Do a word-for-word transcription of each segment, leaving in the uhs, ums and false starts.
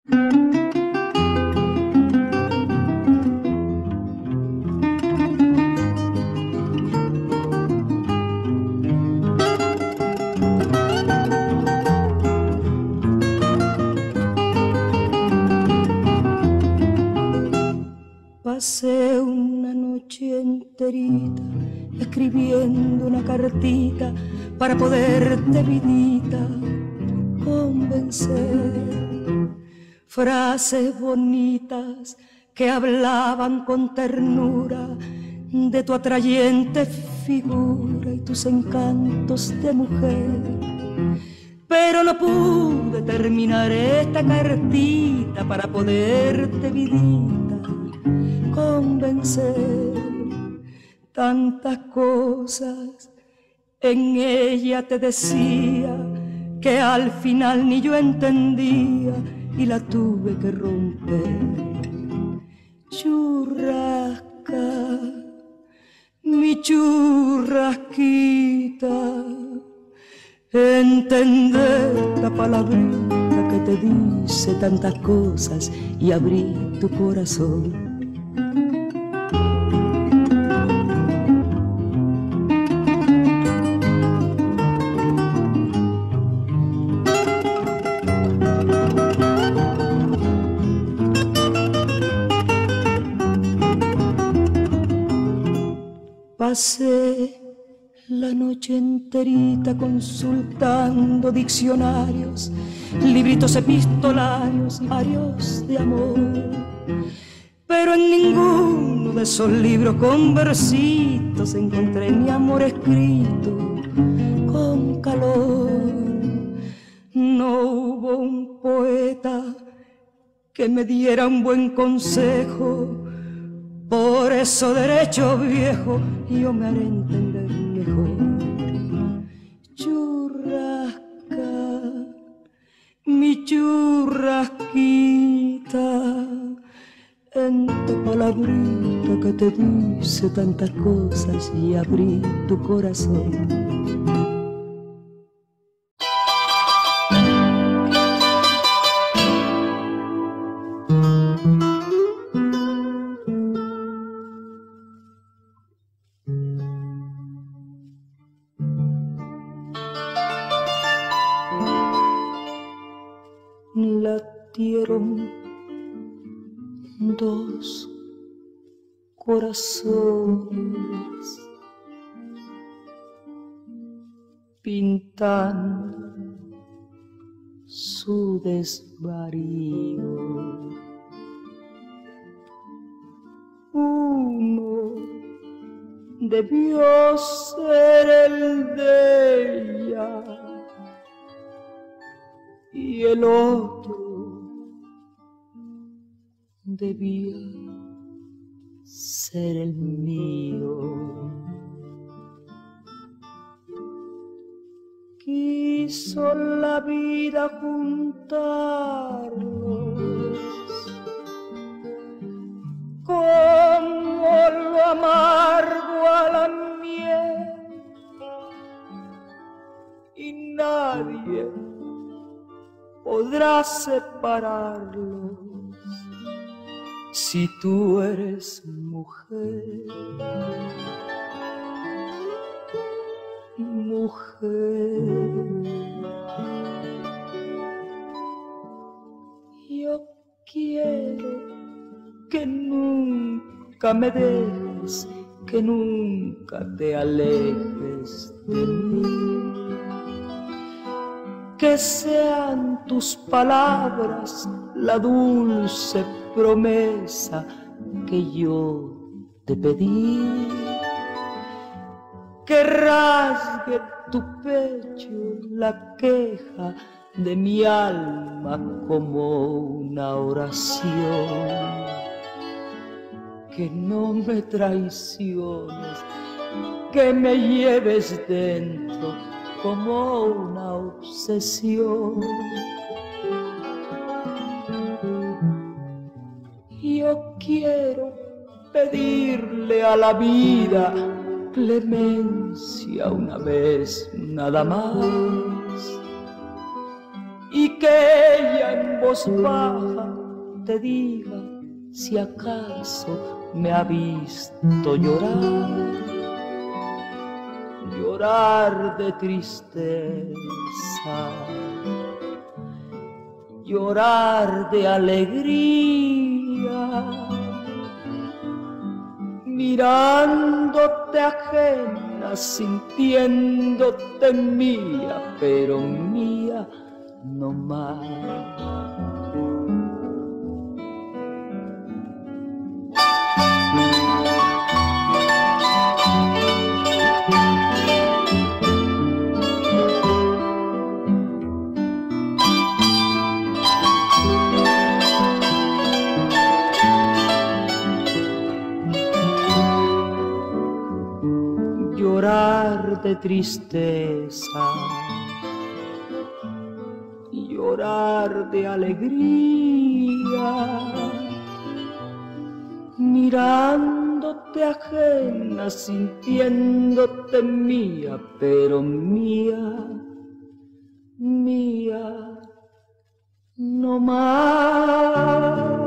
Pasé una noche enterita escribiendo una cartita para poderte, vidita, convencer. Frases bonitas que hablaban con ternura de tu atrayente figura y tus encantos de mujer. Pero no pude terminar esta cartita para poderte, vidita, convencer. Tantas cosas en ella te decía que al final ni yo entendía y la tuve que romper. Churrasca, mi churrasquita, entender la palabrita que te dice tantas cosas y abrí tu corazón. Pasé la noche enterita consultando diccionarios, libritos epistolarios y varios de amor. Pero en ninguno de esos libros con versitos encontré mi amor escrito con calor. No hubo un poeta que me diera un buen consejo. Por eso, derecho viejo, yo me haré entender mejor. Churrasca, mi churrasquita, en tu palabrita que te dice tantas cosas y abrí tu corazón. Latieron dos corazones pintando su desvarío. Uno debió ser el de ella y el otro debía ser el mío. Quiso la vida juntarlos como lo amargo a la miel, y nadie podrá separarlos si tú eres mujer. Mujer, yo quiero que nunca me dejes, que nunca te alejes de mí. Que sean tus palabras la dulce promesa que yo te pedí. Que rasgue tu pecho la queja de mi alma como una oración. Que no me traiciones, que me lleves dentro como una obsesión. Yo quiero pedirle a la vida clemencia una vez nada más, y que ella en voz baja te diga si acaso me ha visto llorar, llorar de tristeza, llorar de alegría, mirándote ajena, sintiéndote mía, pero mía no más. Llorar de tristeza, llorar de alegría, mirándote ajena, sintiéndote mía, pero mía, mía, no más.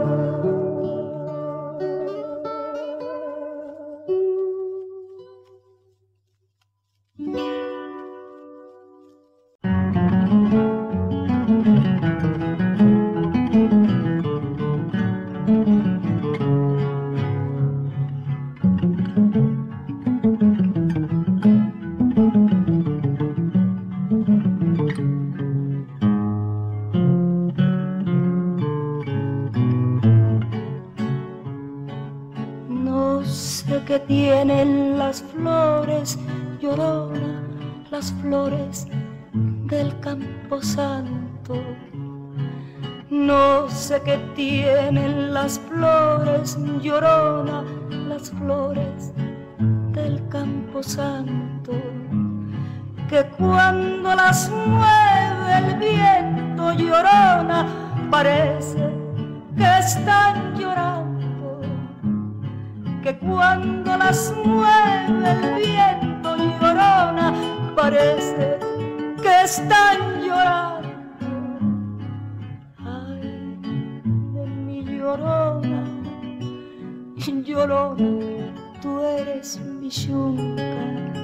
Que tienen las flores, llorona, las flores del Camposanto. No sé qué tienen las flores, llorona, las flores del Camposanto, que cuando las mueve el viento, llorona, parece que están llorando, que cuando las mueve el viento, llorona, parece que están llorando. Ay, de mi llorona, llorona, tú eres mi yunca.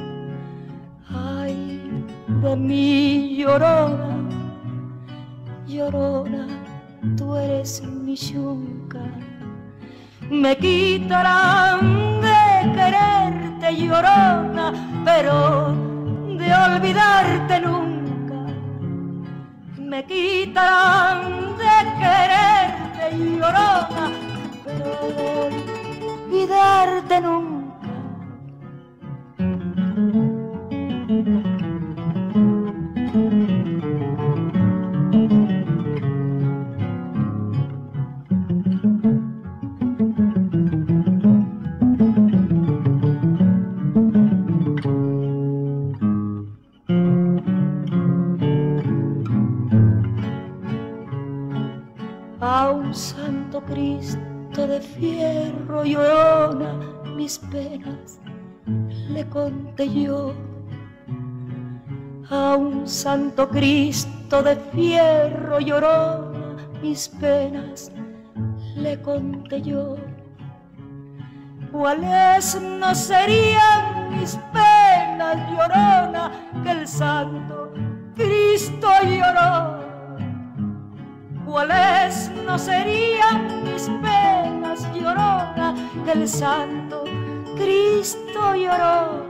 Ay, de mi llorona, llorona, tú eres mi yunca. Me quitarán de quererte, llorona, pero de olvidarte nunca. Me quitarán de quererte, llorona, pero de olvidarte nunca. A un santo Cristo de fierro, llorona, mis penas le conté yo. A un santo Cristo de fierro, llorona, mis penas le conté yo. ¿Cuáles no serían mis penas, llorona, que el santo Cristo lloró? ¿Cuáles no serían mis penas, llorona, que el santo Cristo lloró?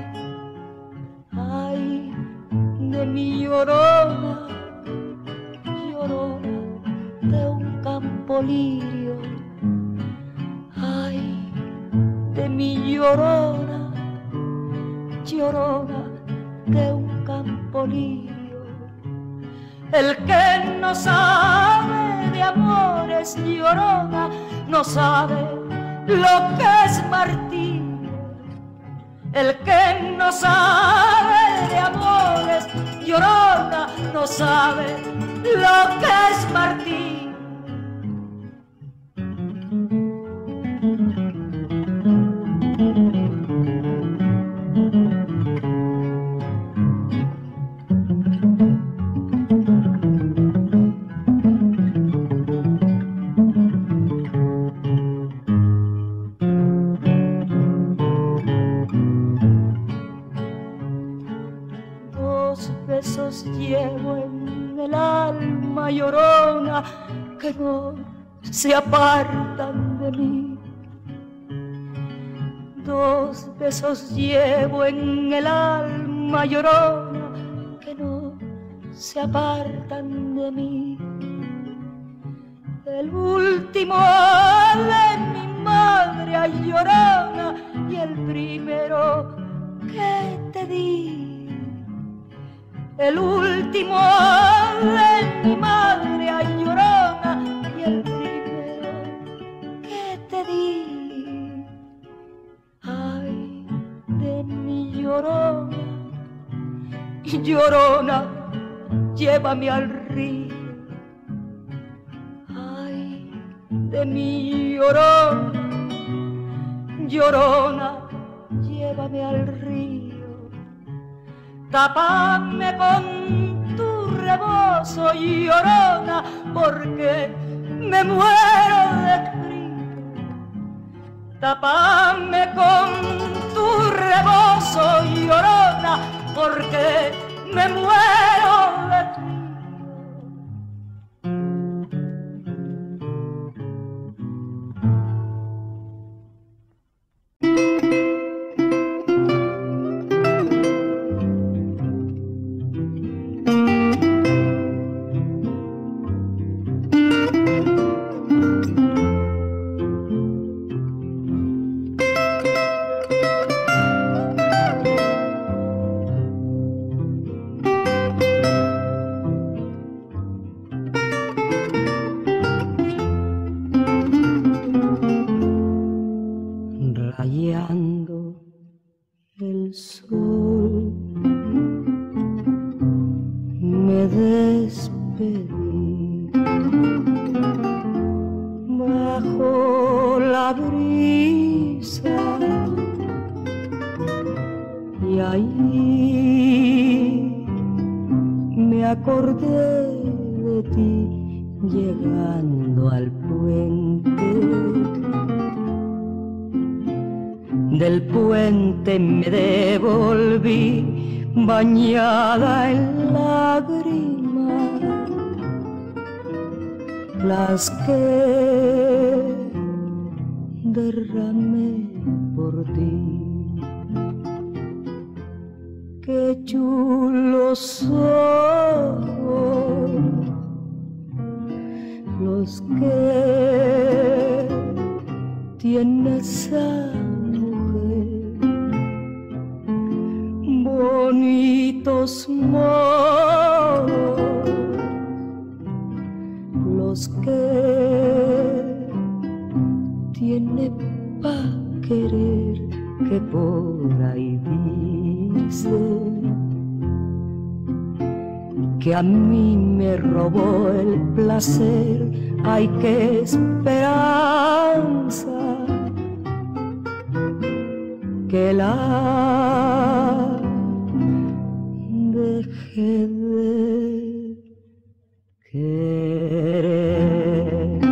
Ay, de mi llorona, llorona de un campo lirio. Ay, de mi llorona, llorona de un campo lirio. El que no sabe de amores, llorona, no sabe lo que es martirio. El que no sabe de amores, llorona, no sabe lo que es martirio. llorona, que no se apartan de mí. Dos besos llevo en el alma llorona, que no se apartan de mí. El último de mi madre, ay llorona, y el primero que te di. El último de mi madre, ay llorona, y el primero que te di. Ay, de mi llorona, y llorona, llévame al río. Ay, de mi llorona, llorona, llévame al río. Tápame con tu rebozo, llorona, porque me muero de frío. Tápame con tu rebozo, llorona, porque me muero de frío. Rayando el sol, me despedí bajo la brisa, y ahí me acordé de ti llegando al puente. Del puente me devolví bañada en lágrimas, las que derramé por ti. Qué chulos ojos los que tiene esa bonitos modos, los que tiene pa' querer, que por ahí dice que a mí me robó el placer. Ay, qué esperanza que la dejé de querer.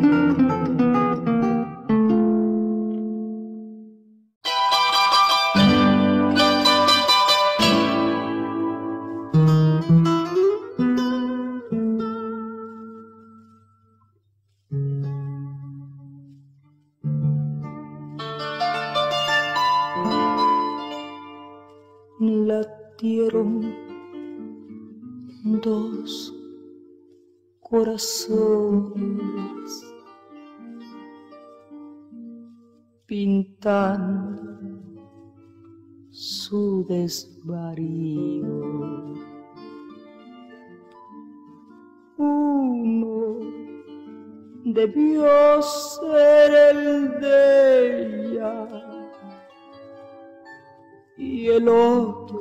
Latieron dos corazones pintando su desvarío. Uno debió ser el de ella y el otro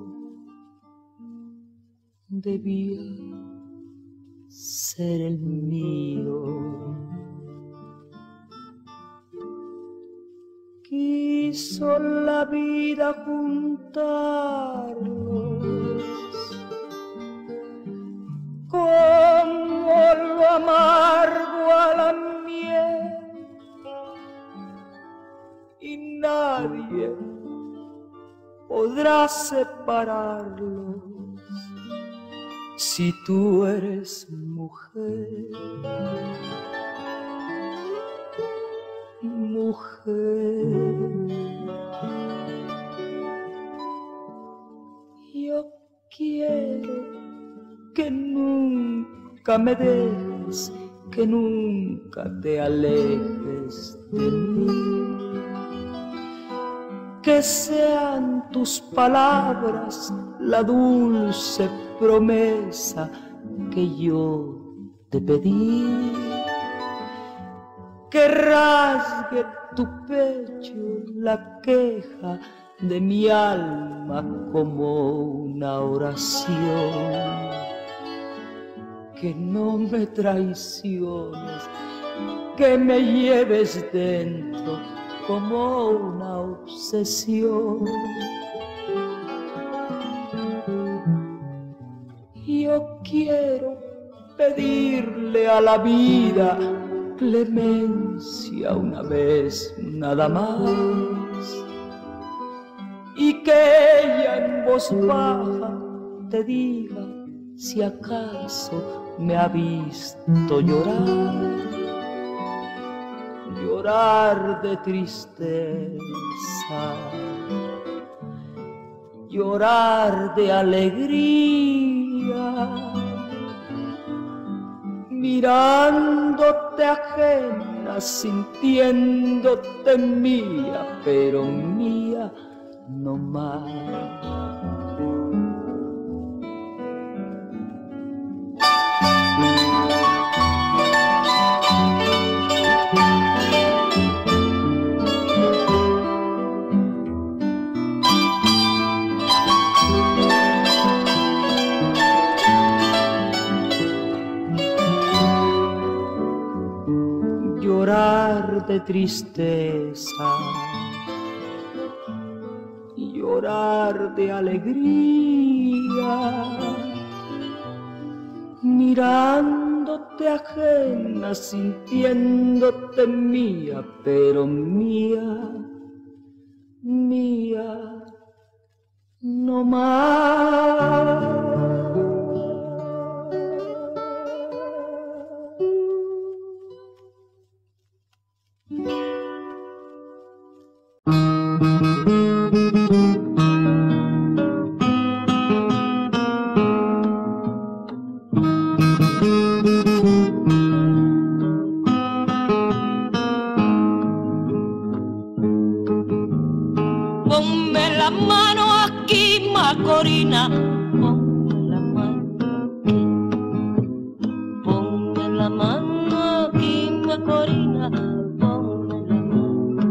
debía ser el mío. Quiso la vida juntarlos como lo amargo a la miel, y nadie podrá separarlos si tú eres mujer, mujer. Yo quiero que nunca me dejes, que nunca te alejes de mí, que sean tus palabras la dulce promesa que yo te pedí, que rasgue tu pecho la queja de mi alma como una oración, que no me traiciones, que me lleves dentro como una obsesión. Yo quiero pedirle a la vida clemencia una vez nada más, y que ella en voz baja te diga si acaso me ha visto llorar, llorar de tristeza, llorar de alegría, mirándote ajena, sintiéndote mía, pero mía no más. Llorar de tristeza, llorar de alegría, mirándote ajena, sintiéndote mía, pero mía, mía, no más. Ponme la mano aquí, Macorina, ponme la mano aquí, ponme la mano aquí, Macorina, ponme la mano.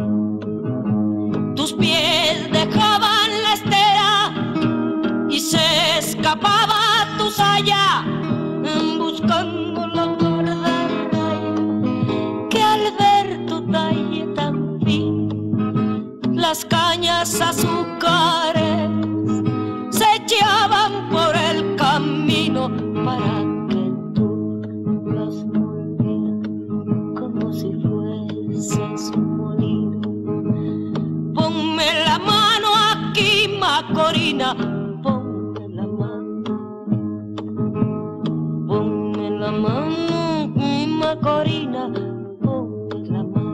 Tus pies dejaban la estera y se escapaba tu saya, buscando la guarda raya, que al ver tu talle tan fina, las cañas azúcares se echaban por el camino para que tú las volvieras como si fueses un molino. Ponme la mano aquí, Macorina, ponme la mano, ponme la mano aquí, Macorina, ponme la mano.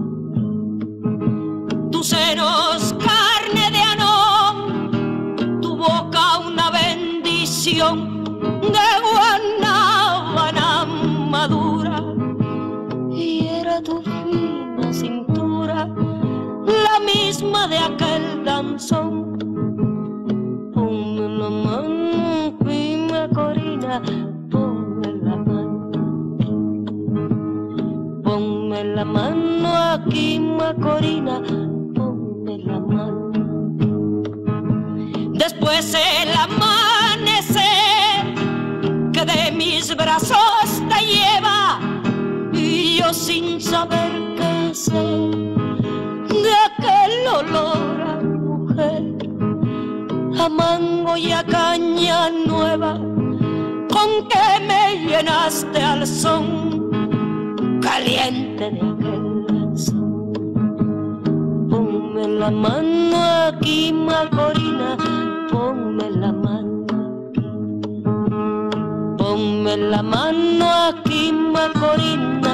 Tus senos carne de anón, tu boca una bendición de guanábana madura, y era tu fina cintura la misma de aquel danzón. Ponme la mano aquí, Macorina, ponme la mano, ponme la mano aquí, Macorina, la mano. Después el amanecer que de mis brazos te lleva, y yo sin saber qué hacer de aquel olor a mujer, a mango y a caña nueva, con que me llenaste al son caliente de aquel danzón. Ponme la mano aquí, Macorina, ponme la mano aquí. en la mano aquí Macorina.